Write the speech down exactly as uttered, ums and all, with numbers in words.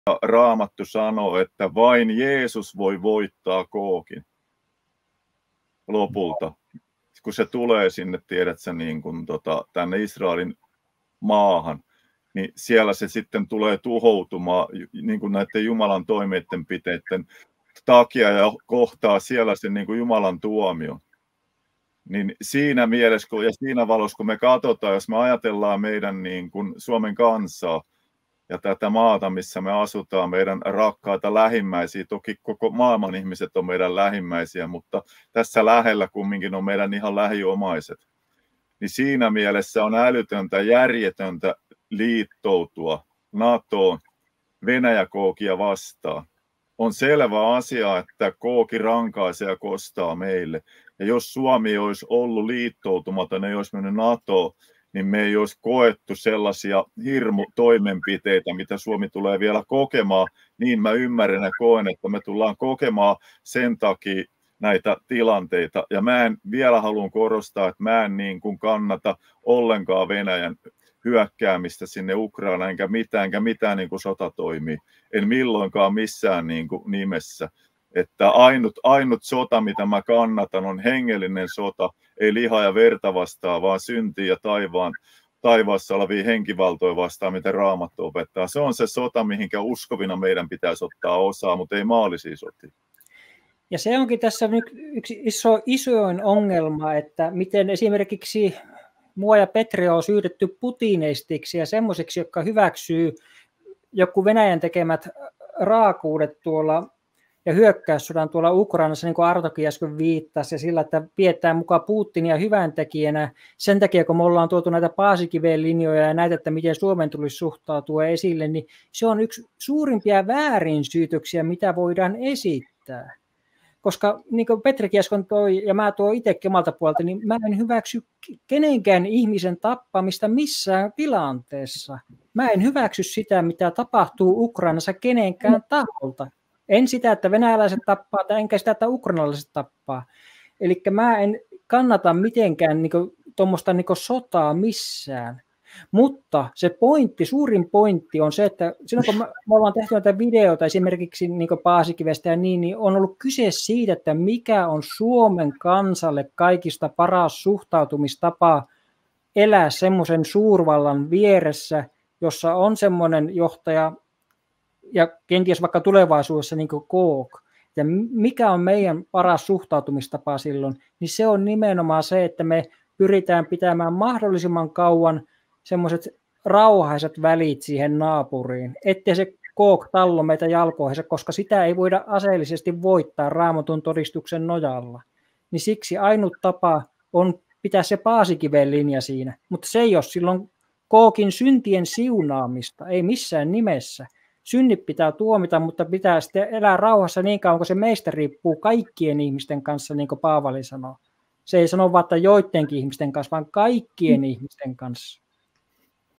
Raamattu sanoo, että vain Jeesus voi voittaa kookin lopulta. Kun se tulee sinne, tiedätkö, niin kuin, tota, tänne Israelin maahan, niin siellä se sitten tulee tuhoutumaan niin kuin näiden Jumalan toimenpiteiden takia ja kohtaa siellä sen niin kuin Jumalan tuomio. Niin siinä mielessä kun, ja siinä valossa, kun me katsotaan, jos me ajatellaan meidän niin kuin Suomen kansaa ja tätä maata, missä me asutaan, meidän rakkaita lähimmäisiä, toki koko maailman ihmiset on meidän lähimmäisiä, mutta tässä lähellä kumminkin on meidän ihan lähiomaiset. Niin siinä mielessä on älytöntä, järjetöntä liittoutua NATOon Venäjä-kookia vastaan. On selvä asia, että kooki rankaisee ja kostaa meille. Ja jos Suomi olisi ollut liittoutumaton, ei olisi mennyt NATOon, niin me ei olisi koettu sellaisia hirmutoimenpiteitä, mitä Suomi tulee vielä kokemaan. Niin mä ymmärrän ja koen, että me tullaan kokemaan sen takia näitä tilanteita. Ja mä en vielä haluan korostaa, että mä en niin kuin kannata ollenkaan Venäjän hyökkäämistä sinne Ukrainaan, enkä mitään, enkä mitään niin kuin sotatoimia. En milloinkaan missään niin kuin nimessä. Että ainut, ainut sota, mitä mä kannatan, on hengellinen sota, ei liha ja verta vastaan, vaan syntiä ja taivaan, taivaassa olevia henkivaltoja vastaan, mitä Raamattu opettaa. Se on se sota, mihinkä uskovina meidän pitäisi ottaa osaa, mutta ei maallisia sotia. Ja se onkin tässä nyt yksi iso, isoin ongelma, että miten esimerkiksi mua ja Petri on syytetty putineistiksi ja semmoisiksi, jotka hyväksyy joku Venäjän tekemät raakuudet tuolla ja hyökkäyssodan tuolla Ukrainassa, niin kuin Artokin äsken viittasi, ja sillä, että pidetään mukaan Putinia hyväntekijänä sen takia, kun me ollaan tuotu näitä Paasikiven linjoja ja näitä, että miten Suomen tulisi suhtautua esille, niin se on yksi suurimpia väärinsyytöksiä, mitä voidaan esittää. Koska niin kuin Petri äsken toi, ja mä tuon itsekin omalta puolelta, niin mä en hyväksy kenenkään ihmisen tappamista missään tilanteessa. Mä en hyväksy sitä, mitä tapahtuu Ukrainassa kenenkään taholta. En sitä, että venäläiset tappaa, tai enkä sitä, että ukrainalaiset tappaa. Eli mä en kannata mitenkään niin tuommoista niin sotaa missään. Mutta se pointti, suurin pointti on se, että silloin kun me, me ollaan tehty näitä videoita esimerkiksi niin Paasikivestä ja niin, niin on ollut kyse siitä, että mikä on Suomen kansalle kaikista paras suhtautumistapa elää semmoisen suurvallan vieressä, jossa on semmoinen johtaja, ja kenties vaikka tulevaisuudessa niin kuin kook, ja mikä on meidän paras suhtautumistapa silloin, niin se on nimenomaan se, että me pyritään pitämään mahdollisimman kauan semmoiset rauhaiset välit siihen naapuriin, ettei se kook tallo meitä jalkoihinsa, koska sitä ei voida aseellisesti voittaa Raamatun todistuksen nojalla. Niin siksi ainut tapa on pitää se Paasikiven linja siinä, mutta se ei ole silloin kookin syntien siunaamista, ei missään nimessä. Synnit pitää tuomita, mutta pitää sitten elää rauhassa niin kauan, kun se meistä riippuu kaikkien ihmisten kanssa, niin kuin Paavali sanoo. Se ei sano vain, että joidenkin ihmisten kanssa, vaan kaikkien mm. ihmisten kanssa.